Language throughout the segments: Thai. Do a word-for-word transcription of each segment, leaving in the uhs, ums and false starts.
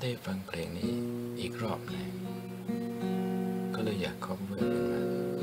ได้ฟังเพลงนี้อีกรอบหนึ่งก็เลยอยากคอเวอร์ขึ้นมา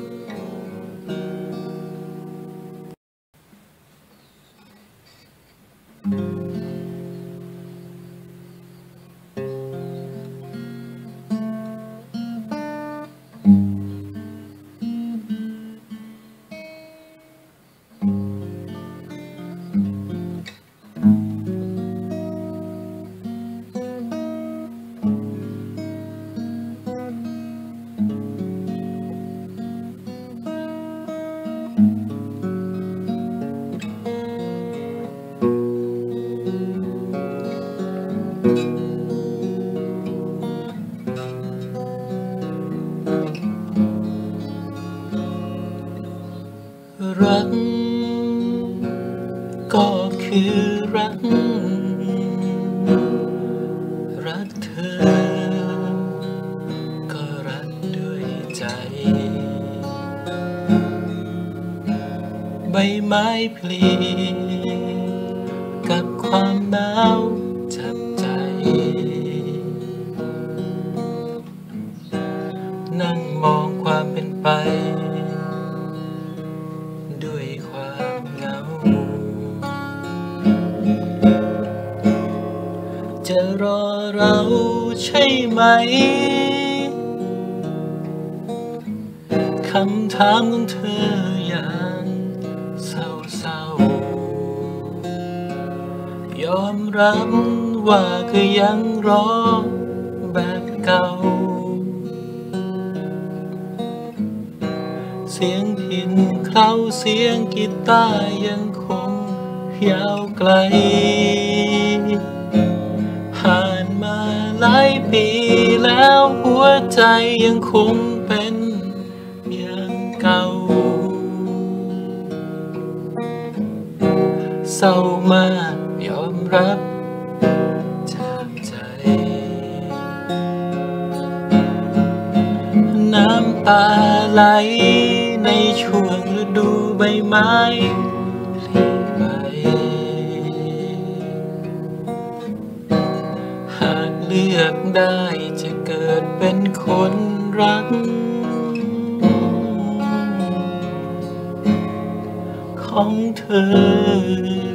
รักก็คือรักรักเธอก็รักด้วยใจใบไม้ผลิกับความหนาวจับใจนั่งมองความเป็นไปด้วยความเหงาจะรอเราใช่ไหมคำถามของเธออย่างเศร้าๆยอมรับว่าก็ยังรอแบบเก่าเสียงพิณเคล้าเสียงกีตาร์ยังคงยาวไกลผ่านมาหลายปีแล้วหัวใจยังคงเป็นอย่างเก่าเศร้ามากยอมรับจากใจน้ำตาไหลในช่วงฤดูใบไม้ผลิใบหากเลือกได้จะเกิดเป็นคนรักของเธอ